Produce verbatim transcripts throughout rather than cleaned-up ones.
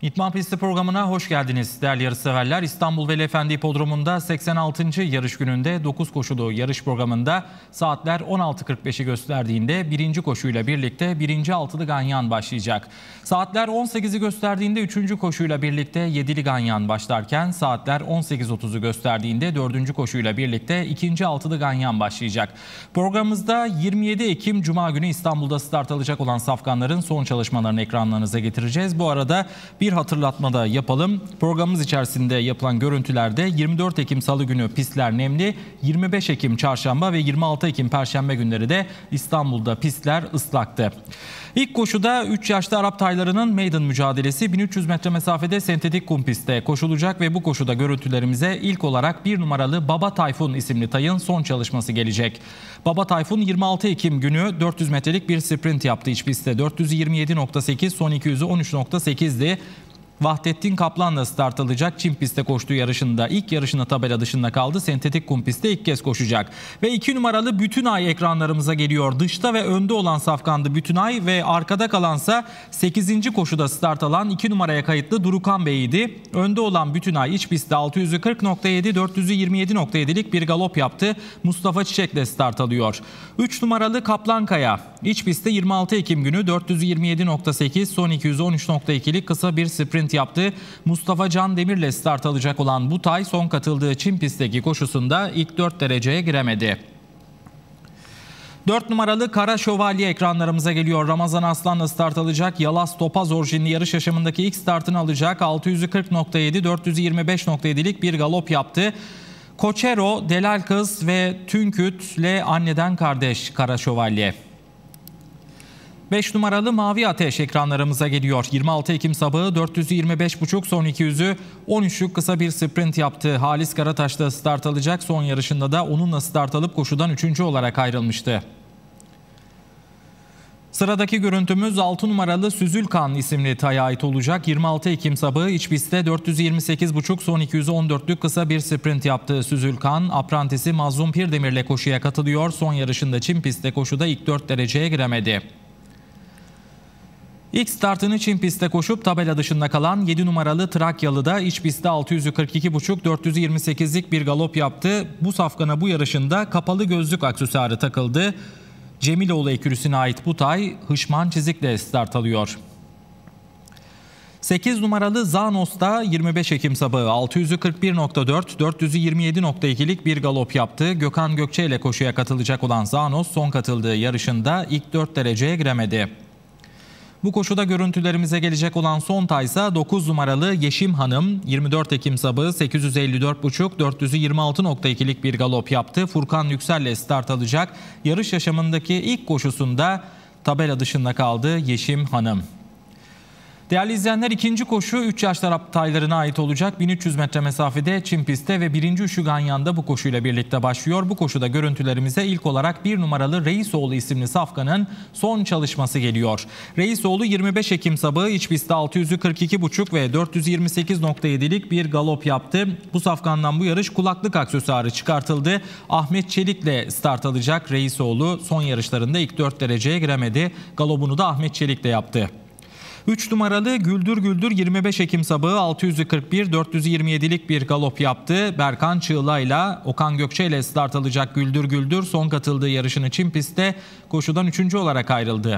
İtman Pisti programına hoş geldiniz değerli yarışseverler. İstanbul Veli Efendi Hipodromu'nda seksen altıncı yarış gününde dokuz koşulu yarış programında saatler on altı kırk beşi gösterdiğinde birinci koşuyla birlikte birinci altılı ganyan başlayacak. Saatler on sekizi gösterdiğinde üçüncü koşuyla birlikte yedili ganyan başlarken saatler on sekiz otuzu gösterdiğinde dördüncü koşuyla birlikte ikinci altılı ganyan başlayacak. Programımızda yirmi yedi Ekim Cuma günü İstanbul'da start alacak olan safkanların son çalışmalarını ekranlarınıza getireceğiz. Bu arada bir hatırlatma da yapalım. Programımız içerisinde yapılan görüntülerde yirmi dört Ekim Salı günü pistler nemli, yirmi beş Ekim Çarşamba ve yirmi altı Ekim Perşembe günleri de İstanbul'da pistler ıslaktı. İlk koşuda üç yaşlı Arap taylarının maiden mücadelesi bin üç yüz metre mesafede sentetik kum pistte koşulacak ve bu koşuda görüntülerimize ilk olarak bir numaralı Baba Tayfun isimli tayın son çalışması gelecek. Baba Tayfun yirmi altı Ekim günü dört yüz metrelik bir sprint yaptı iç pistte. dört yüz yirmi yedi nokta sekiz, son iki yüzü on üç nokta sekizdi. Vahdettin Kaplan'la start alacak. Çim pistte koştuğu yarışında ilk yarışına tabela dışında kaldı. Sentetik kum pistte ilk kez koşacak. Ve iki numaralı Bütünay ekranlarımıza geliyor. Dışta ve önde olan safkandı Bütünay ve arkada kalansa sekizinci koşuda start alan iki numaraya kayıtlı Durukan Bey'iydi. Önde olan Bütünay iç pistte altı yüzü kırk nokta yedi, dört yüzü yirmi yedi nokta yedilik bir galop yaptı. Mustafa Çiçek'le start alıyor. üç numaralı Kaplankaya iç pistte yirmi altı Ekim günü dört yüz yirmi yedi nokta sekiz, son iki yüzü on üç nokta ikilik kısa bir sprint yaptı. Mustafa Can Demir'le start alacak olan bu tay son katıldığı Çim pistteki koşusunda ilk dört dereceye giremedi. dört numaralı Kara Şövalye ekranlarımıza geliyor. Ramazan Aslan'la start alacak. Yalas Topaz orijinli yarış yaşamındaki ilk startını alacak. altı yüzü kırk nokta yedi, dört yüzü yirmi beş nokta yedilik bir galop yaptı. Koçero, Delal Kız ve Tünküt'le anneden kardeş Kara Şövalye. beş numaralı Mavi Ateş ekranlarımıza geliyor. yirmi altı Ekim sabahı dört yüz yirmi beş buçuk, son iki yüzü on üçlük kısa bir sprint yaptı. Halis Karataş'ta start alacak. Son yarışında da onunla start alıp koşudan üçüncü olarak ayrılmıştı. Sıradaki görüntümüz altı numaralı Süzülkan isimli taya ait olacak. yirmi altı Ekim sabahı iç pistte dört yüz yirmi sekiz buçuk, son iki yüzü on dörtlük kısa bir sprint yaptı. Süzülkan, aprantisi Mazlum Pirdemir'le koşuya katılıyor. Son yarışında Çim pistte koşuda ilk dört dereceye giremedi. İlk startını Çim pistte koşup tabela dışında kalan yedi numaralı Trakyalı'da iç pistte altı yüzü kırk iki buçuk, dört yüzü yirmi sekizlik bir galop yaptı. Bu safkana bu yarışında kapalı gözlük aksesuarı takıldı. Cemiloğlu ekürüsüne ait bu tay Hışman Çizik'le start alıyor. sekiz numaralı Zanos'ta yirmi beş Ekim sabahı altı yüzü kırk bir nokta dört, dört yüzü yirmi yedi nokta ikilik bir galop yaptı. Gökhan Gökçe ile koşuya katılacak olan Zanos son katıldığı yarışında ilk dört dereceye giremedi. Bu koşuda görüntülerimize gelecek olan son taysa dokuz numaralı Yeşim Hanım yirmi dört Ekim sabahı sekiz yüz elli dört buçuk, dört yüzü yirmi altı nokta ikilik bir galop yaptı. Furkan Yüksel'le start alacak. Yarış yaşamındaki ilk koşusunda tabela dışında kaldı Yeşim Hanım. Değerli izleyenler, ikinci koşu üç yaşlı Arap taylarına ait olacak. bin üç yüz metre mesafede Çim pistte ve birinci Üşü Ganyan'da bu koşuyla birlikte başlıyor. Bu koşuda görüntülerimize ilk olarak bir numaralı Reisoğlu isimli safkanın son çalışması geliyor. Reisoğlu yirmi beş Ekim sabahı iç pistte altı yüzü kırk iki buçuk ve dört yüz yirmi sekiz nokta yedilik bir galop yaptı. Bu safkandan bu yarış kulaklık aksesuarı çıkartıldı. Ahmet Çelik'le start alacak Reisoğlu son yarışlarında ilk dört dereceye giremedi. Galopunu da Ahmet Çelik'le yaptı. üç numaralı Güldür Güldür yirmi beş Ekim sabahı altı yüzü kırk bir, dört yüzü yirmi yedilik bir galop yaptı. Berkan Çığla'yla Okan Gökçe ile start alacak Güldür Güldür son katıldığı yarışını Çim pistte koşudan üçüncü olarak ayrıldı.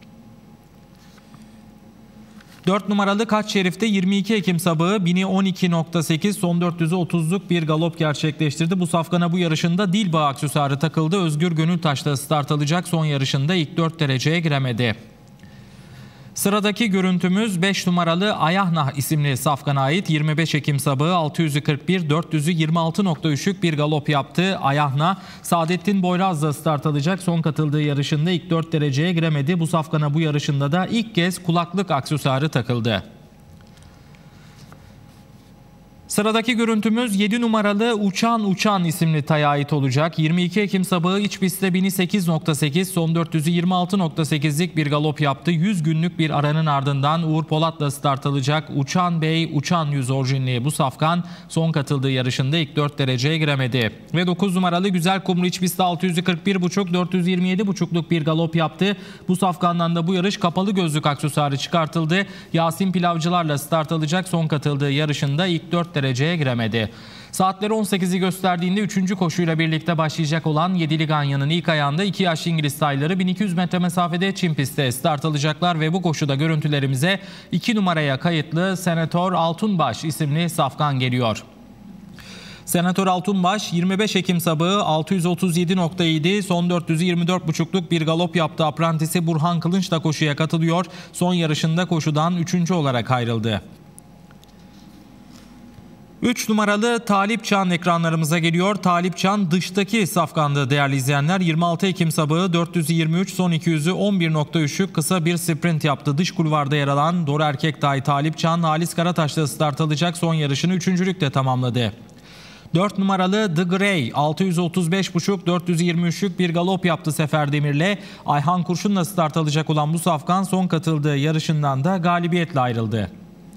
dört numaralı Kaç Şerif'te yirmi iki Ekim sabahı bini on iki nokta sekiz, son dört yüzü otuzluk bir galop gerçekleştirdi. Bu safkana bu yarışında Dilbağ aksesuarı takıldı. Özgür Gönültaş'ta start alacak. Son yarışında ilk dört dereceye giremedi. Sıradaki görüntümüz beş numaralı Ayahnah isimli safkana ait. yirmi beş Ekim sabahı altı yüzü kırk bir, dört yüzü yirmi altı nokta üçlük bir galop yaptı. Ayahnah, Saadettin Boyraz'la start alacak. Son katıldığı yarışında ilk dört dereceye giremedi. Bu safkana bu yarışında da ilk kez kulaklık aksesuarı takıldı. Sıradaki görüntümüz yedi numaralı Uçan Uçan isimli taya ait olacak. yirmi iki Ekim sabahı iç pistte bini sekiz nokta sekiz, son dört yüzü yirmi altı nokta sekizlik bir galop yaptı. yüz günlük bir aranın ardından Uğur Polat'la start alacak. Uçan Bey, Uçan Yüz orijinli bu safkan son katıldığı yarışında ilk dört dereceye giremedi. Ve dokuz numaralı Güzel Kumru iç pistte altı yüzü kırk bir buçuk, dört yüzü yirmi yedi buçukluk bir galop yaptı. Bu safkandan da bu yarış kapalı gözlük aksesuarı çıkartıldı. Yasin Pilavcılarla start alacak. Son katıldığı yarışında ilk dört dereceye giremedi. Saatleri on sekizi gösterdiğinde üçüncü koşuyla birlikte başlayacak olan Yedili Ganyan'ın ilk ayağında iki yaşlı İngiliz tayları bin iki yüz metre mesafede çim pistte start alacaklar ve bu koşuda görüntülerimize iki numaraya kayıtlı Senatör Altunbaş isimli safkan geliyor. Senatör Altunbaş yirmi beş Ekim sabahı altı yüz otuz yedi nokta yedi, son dört yüzü yirmi dört buçukluk bir galop yaptı. Aprantisi Burhan Kılınç da koşuya katılıyor. Son yarışında koşudan üçüncü olarak ayrıldı. üç numaralı Talip Çan ekranlarımıza geliyor. Talip Çan dıştaki safkandı değerli izleyenler. yirmi altı Ekim sabahı dört yüz yirmi üç, son iki yüzü on bir nokta üçlük kısa bir sprint yaptı. Dış kulvarda yer alan Dor Erkek Tay Talip Çan, Halis Karataş'ta start alacak. Son yarışını üçüncülükle tamamladı. dört numaralı The Grey altı yüz otuz beş buçuk, dört yüz yirmi üçlük bir galop yaptı Sefer Demir'le. Ayhan Kurşun'la start alacak olan bu safkan son katıldığı yarışından da galibiyetle ayrıldı.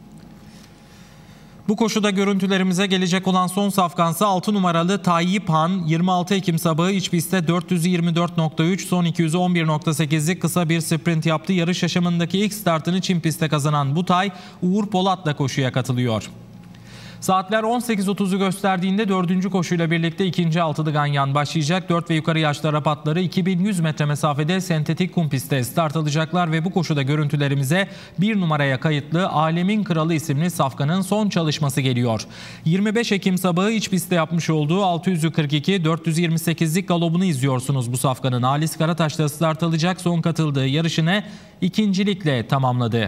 Bu koşuda görüntülerimize gelecek olan son safkansa altı numaralı Tayyip Han, yirmi altı Ekim sabahı iç pistte dört yüz yirmi dört nokta üç, son iki yüzü on bir nokta sekizlik kısa bir sprint yaptı. Yarış yaşamındaki ilk startını çim pistte kazanan bu tay Uğur Polat'la koşuya katılıyor. Saatler on sekiz otuzu gösterdiğinde dördüncü koşuyla birlikte ikinci altılı ganyan başlayacak. dört ve yukarı yaşlı Arap atları iki bin yüz metre mesafede sentetik kum pistte start alacaklar ve bu koşuda görüntülerimize bir numaraya kayıtlı Alemin Kralı isimli safkanın son çalışması geliyor. yirmi beş Ekim sabahı iç pistte yapmış olduğu altı yüzü kırk iki, dört yüz yirmi sekizlik galobunu izliyorsunuz bu safkanın. Halis Karataş'ta start alacak, son katıldığı yarışını ikincilikle tamamladı.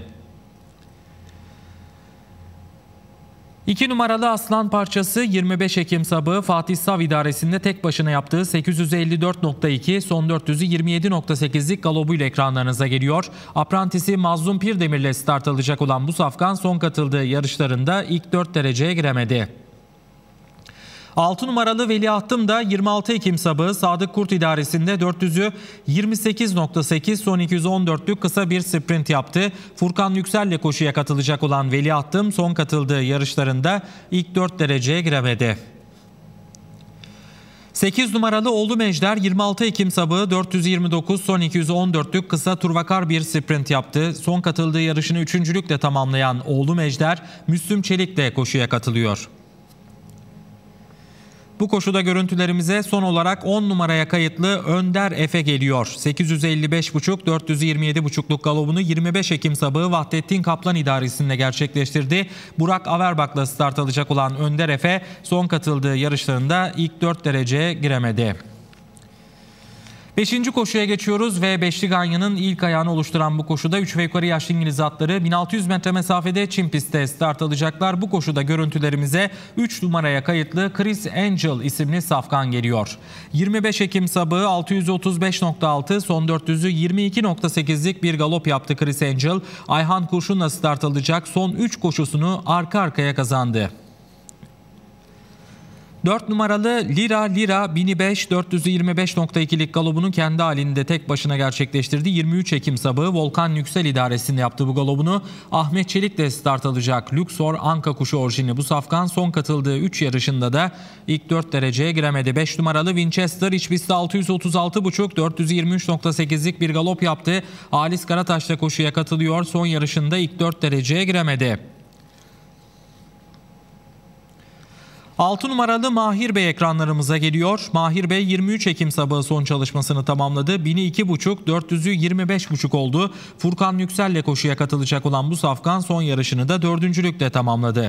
iki numaralı Aslan Parçası yirmi beş Ekim sabahı Fatih Sav idaresinde tek başına yaptığı sekiz yüz elli dört nokta iki, son dört yüzü yirmi yedi nokta sekizlik galobuyla ekranlarınıza geliyor. Aprantisi Mazlum Pirdemir'le start alacak olan bu safkan son katıldığı yarışlarında ilk dört dereceye giremedi. altı numaralı Veliahtım da yirmi altı Ekim sabahı Sadık Kurt idaresinde dört yüzü yirmi sekiz nokta sekiz, son iki yüz on dörtlük kısa bir sprint yaptı. Furkan Yüksel'le koşuya katılacak olan Veliahtım son katıldığı yarışlarında ilk dört dereceye giremedi. sekiz numaralı Oğlu Mejder yirmi altı Ekim sabahı dört yüz yirmi dokuz, son iki yüz on dörtlük kısa turvakar bir sprint yaptı. Son katıldığı yarışını üçüncülükle tamamlayan Oğlu Mejder Müslüm Çelik'le koşuya katılıyor. Bu koşuda görüntülerimize son olarak on numaraya kayıtlı Önder Efe geliyor. sekiz yüz elli beş buçuk, dört yüz yirmi yedi buçukluk galobunu yirmi beş Ekim sabahı Vahdettin Kaplan idaresinde gerçekleştirdi. Burak Averbak'la start alacak olan Önder Efe son katıldığı yarışlarında ilk dört dereceye giremedi. Beşinci koşuya geçiyoruz ve Beşli Ganyan'ın ilk ayağını oluşturan bu koşuda üç ve yukarı yaşlı İngiliz atları bin altı yüz metre mesafede çim pistte start alacaklar. Bu koşuda görüntülerimize üç numaraya kayıtlı Chris Angel isimli safkan geliyor. yirmi beş Ekim sabahı altı yüz otuz beş nokta altı, son dört yüzü yirmi iki nokta sekizlik bir galop yaptı Chris Angel. Ayhan Kurşun'la start alacak, son üç koşusunu arka arkaya kazandı. dört numaralı Lira Lira bin beş, dört yüz yirmi beş nokta ikilik galobunu kendi halinde tek başına gerçekleştirdi. yirmi üç Ekim sabahı Volkan Yüksel idaresinde yaptığı bu galobunu Ahmet Çelik de start alacak. Luxor Anka kuşu orijinli bu safkan son katıldığı üç yarışında da ilk dört dereceye giremedi. beş numaralı Winchester iç pistte altı yüz otuz altı buçuk, dört yüz yirmi üç nokta sekizlik bir galop yaptı. Halis Karataş'ta koşuya katılıyor. Son yarışında ilk dört dereceye giremedi. altı numaralı Mahir Bey ekranlarımıza geliyor. Mahir Bey yirmi üç Ekim sabahı son çalışmasını tamamladı. bini iki buçuk, dört yüzü yirmi beş buçuk oldu. Furkan Yüksel'le koşuya katılacak olan bu safkan son yarışını da dördüncülükle tamamladı.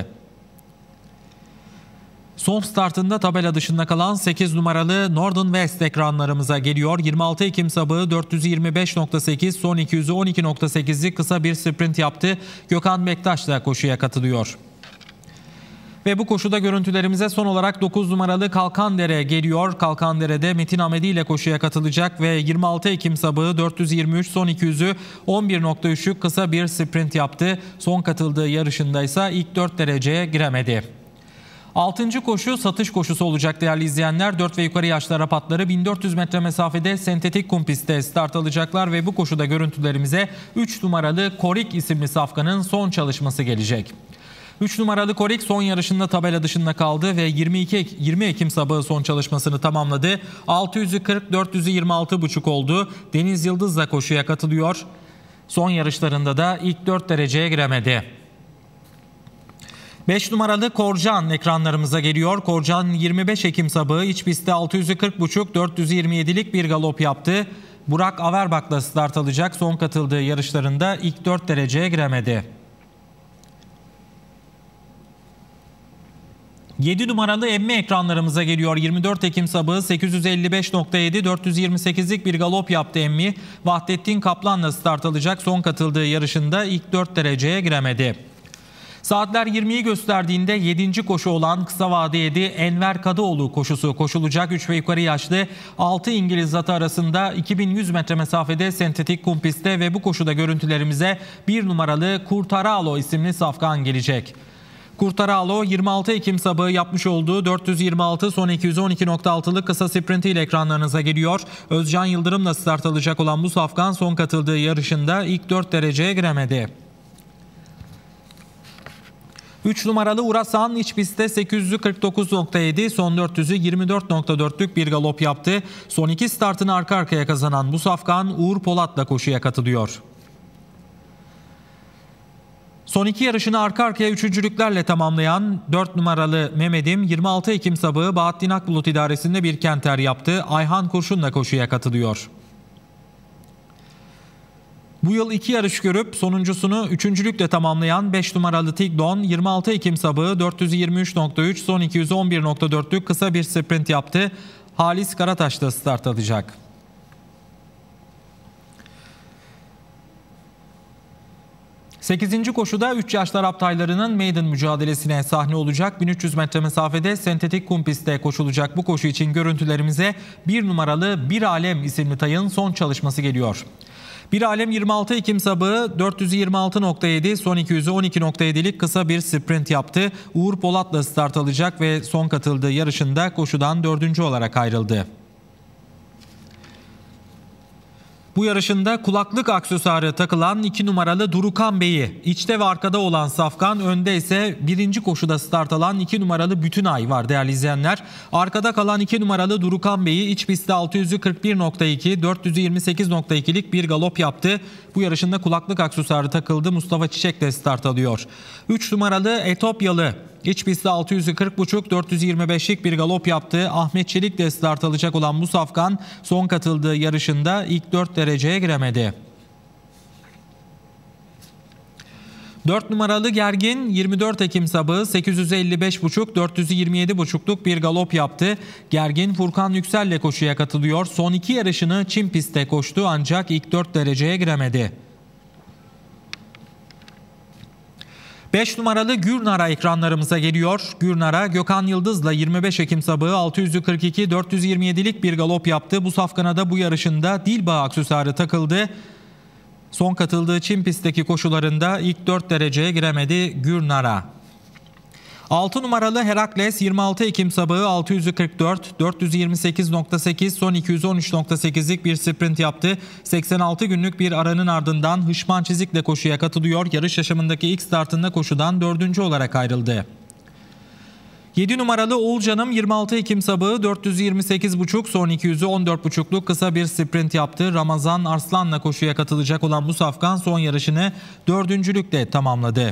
Son startında tabela dışında kalan sekiz numaralı Northern West ekranlarımıza geliyor. yirmi altı Ekim sabahı dört yüz yirmi beş nokta sekiz, son iki yüzü on iki nokta sekizlik kısa bir sprint yaptı. Gökhan Bektaş'la koşuya katılıyor. Ve bu koşuda görüntülerimize son olarak dokuz numaralı Kalkandere geliyor. Kalkandere'de Metin Hamedi ile koşuya katılacak ve yirmi altı Ekim sabahı dört yüz yirmi üç, son iki yüzü on bir nokta üçlük kısa bir sprint yaptı. Son katıldığı yarışında ise ilk dört dereceye giremedi. altıncı koşu satış koşusu olacak değerli izleyenler. dört ve yukarı yaşlı Arap atları bin dört yüz metre mesafede sentetik kum pistte start alacaklar ve bu koşuda görüntülerimize üç numaralı Korik isimli safkanın son çalışması gelecek. üç numaralı Korik son yarışında tabela dışında kaldı ve yirmi iki yirmi Ekim sabahı son çalışmasını tamamladı. altı yüzü kırk dört yüzü yirmi altı buçuk oldu. Deniz Yıldız da koşuya katılıyor. Son yarışlarında da ilk dört dereceye giremedi. beş numaralı Korcan ekranlarımıza geliyor. Korcan yirmi beş Ekim sabahı iç pistte altı yüzü kırk buçuk dört yüzü yirmi yedilik bir galop yaptı. Burak Averbak'la start alacak. Son katıldığı yarışlarında ilk dört dereceye giremedi. yedi numaralı Emmi ekranlarımıza geliyor. yirmi dört Ekim sabahı sekiz yüz elli beş nokta yedi dört yüz yirmi sekizlik bir galop yaptı Emmi. Vahdettin Kaplan'la start alacak. Son katıldığı yarışında ilk dört dereceye giremedi. Saatler yirmiyi gösterdiğinde yedinci koşu olan kısa vade yedi Enver Kadıoğlu koşusu koşulacak. üç ve yukarı yaşlı altı İngiliz atı arasında iki bin yüz metre mesafede sentetik kum pistte ve bu koşuda görüntülerimize bir numaralı Kurtaralo isimli safkan gelecek. Kurtaralo yirmi altı Ekim sabahı yapmış olduğu dört yüz yirmi altı son iki yüz on iki nokta altılık kısa sprinti ile ekranlarınıza geliyor. Özcan Yıldırım'la start alacak olan bu safkan son katıldığı yarışında ilk dört dereceye giremedi. üç numaralı Urasan iç pistte sekiz yüzü kırk dokuz nokta yedi son dört yüzü yirmi dört nokta dörtlük bir galop yaptı. Son iki startını arka arkaya kazanan bu safkan Uğur Polat'la koşuya katılıyor. Son iki yarışını arka arkaya üçüncülüklerle tamamlayan dört numaralı Mehmet'im yirmi altı Ekim sabahı Bahattin Akbulut idaresinde bir kenter yaptı. Ayhan Kurşun'la koşuya katılıyor. Bu yıl iki yarış görüp sonuncusunu üçüncülükle tamamlayan beş numaralı Tigdon yirmi altı Ekim sabahı dört yüz yirmi üç nokta üç son iki yüz on bir nokta dörtlük kısa bir sprint yaptı. Halis Karataş'ta start alacak. sekizinci koşuda üç yaşlı Arap taylarının maiden mücadelesine sahne olacak. bin üç yüz metre mesafede sentetik kum pistte koşulacak bu koşu için görüntülerimize bir numaralı Bir Alem isimli tayın son çalışması geliyor. Bir Alem yirmi altı Ekim sabahı dört yüz yirmi altı nokta yedi son iki yüzü on iki nokta yedilik kısa bir sprint yaptı. Uğur Polat'la start alacak ve son katıldığı yarışında koşudan dördüncü olarak ayrıldı. Bu yarışında kulaklık aksesuarı takılan iki numaralı Durukan Bey'i, içte ve arkada olan safkan, önde ise birinci koşuda start alan iki numaralı Bütünay var değerli izleyenler. Arkada kalan iki numaralı Durukan Bey'i iç pistte altı yüzü kırk bir nokta iki dört yüzü yirmi sekiz nokta ikilik bir galop yaptı. Bu yarışında kulaklık aksesuarı takıldı. Mustafa Çiçek de start alıyor. üç numaralı Etopyalı İç pistte altı yüzü kırk buçuk dört yüz yirmi beşlik bir galop yaptı. Ahmet Çelik de start alacak olan bu safkan son katıldığı yarışında ilk dört dereceye giremedi. dört numaralı Gergin yirmi dört Ekim sabahı sekiz yüz elli beş buçuk dört yüz yirmi yedi buçukluk bir galop yaptı. Gergin Furkan Yüksel'le koşuya katılıyor. Son iki yarışını çim pistte koştu ancak ilk dört dereceye giremedi. beş numaralı Gürnara ekranlarımıza geliyor. Gürnara Gökhan Yıldız'la yirmi beş Ekim sabahı altı yüzü kırk iki dört yüz yirmi yedilik bir galop yaptı. Bu safkana da bu yarışında Dilbağ aksesuarı takıldı. Son katıldığı çim pistteki koşularında ilk dört dereceye giremedi Gürnara. altı numaralı Herakles yirmi altı Ekim sabahı altı yüzü kırk dört dört yüz yirmi sekiz nokta sekiz son iki yüz on üç nokta sekizlik bir sprint yaptı. seksen altı günlük bir aranın ardından Hışman Çizik'le koşuya katılıyor. Yarış yaşamındaki ilk startında koşudan dördüncü olarak ayrıldı. yedi numaralı Oğulcanım yirmi altı Ekim sabahı dört yüz yirmi sekiz buçuk son iki yüzü on dört buçukluk kısa bir sprint yaptı. Ramazan Arslan'la koşuya katılacak olan bu safkan son yarışını dördüncülükle tamamladı.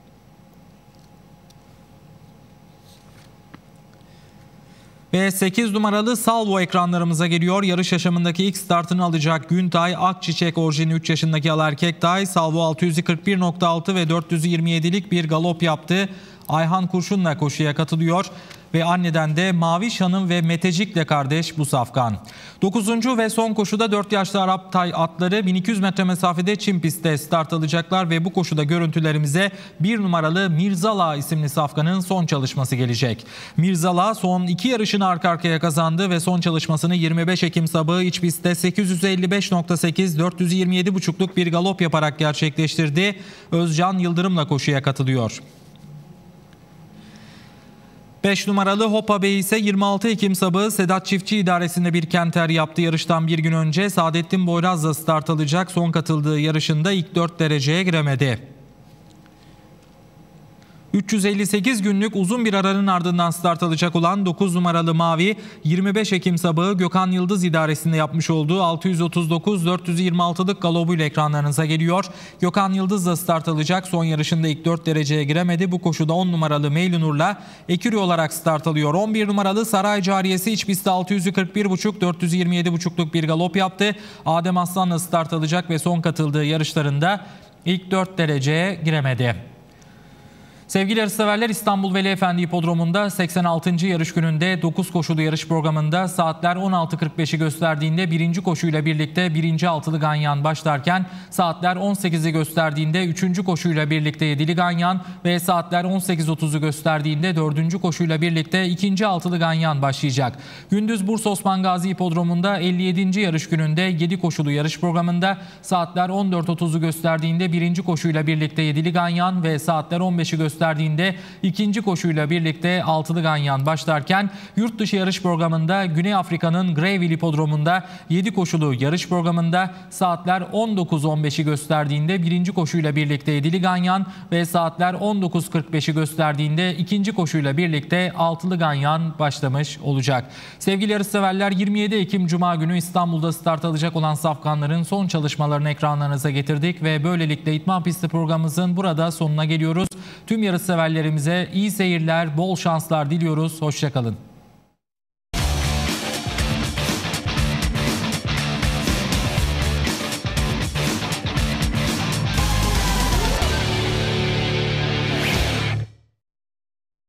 Ve sekiz numaralı Salvo ekranlarımıza geliyor. Yarış yaşamındaki ilk startını alacak Güntay Akçiçek orijini üç yaşındaki al erkek tay. Salvo altı yüzü kırk bir nokta altı ve dört yüzü yirmi yedilik bir galop yaptı. Ayhan Kurşun'la koşuya katılıyor. Ve anneden de Maviş Hanım ve Metecik'le kardeş bu safkan. dokuzuncu ve son koşuda dört yaşlı Arap tay atları bin iki yüz metre mesafede çim pistte start alacaklar ve bu koşuda görüntülerimize bir numaralı Mirzala isimli safkanın son çalışması gelecek. Mirzala son iki yarışını arka arkaya kazandı ve son çalışmasını yirmi beş Ekim sabahı iç pistte sekiz yüz elli beş nokta sekiz dört yüz yirmi yedi buçukluk bir galop yaparak gerçekleştirdi. Özcan Yıldırım'la koşuya katılıyor. beş numaralı Hopa Bey ise yirmi altı Ekim sabahı Sedat Çiftçi idaresinde bir kenter yaptı. Yarıştan bir gün önce Saadettin Boyraz'la start alacak. Son katıldığı yarışında ilk dört dereceye giremedi. üç yüz elli sekiz günlük uzun bir aranın ardından start alacak olan dokuz numaralı Mavi, yirmi beş Ekim sabahı Gökhan Yıldız idaresinde yapmış olduğu altı yüz otuz dokuz dört yüz yirmi altılık galobuyla ekranlarınıza geliyor. Gökhan Yıldız da start alacak. Son yarışında ilk dört dereceye giremedi. Bu koşuda on numaralı Meylunur'la ekürü olarak start alıyor. on bir numaralı Saray Cariyesi iç pistte altı yüz kırk bir buçuk dört yüz yirmi yedi buçukluk bir galop yaptı. Adem Aslan'la start alacak ve son katıldığı yarışlarında ilk dört dereceye giremedi. Sevgili yarışseverler, İstanbul Veli Efendi Hipodromu'nda seksen altıncı yarış gününde dokuz koşulu yarış programında saatler on altı kırk beşi gösterdiğinde birinci koşuyla birlikte birinci altılı ganyan başlarken saatler on sekizi gösterdiğinde üçüncü koşuyla birlikte yedili ganyan ve saatler on sekiz otuzu gösterdiğinde dördüncü koşuyla birlikte ikinci altılı ganyan başlayacak. Gündüz Bursa Osman Gazi Hipodromu'nda elli yedinci yarış gününde yedi koşulu yarış programında saatler on dört otuzu gösterdiğinde birinci koşuyla birlikte yedili ganyan ve saatler on beşi gösterdiğinde gösterdiğinde ikinci koşuyla birlikte altılı ganyan başlarken yurt dışı yarış programında Güney Afrika'nın Greyville Hipodromu'nda yedi koşulu yarış programında saatler on dokuz on beşi gösterdiğinde birinci koşuyla birlikte yedili ganyan ve saatler on dokuz kırk beşi gösterdiğinde ikinci koşuyla birlikte altılı ganyan başlamış olacak. Sevgili yarışseverler, yirmi yedi Ekim Cuma günü İstanbul'da start alacak olan safkanların son çalışmalarını ekranlarınıza getirdik ve böylelikle İtman Pisti programımızın burada sonuna geliyoruz. Tüm yarışseverlerimize iyi seyirler, bol şanslar diliyoruz. Hoşça kalın.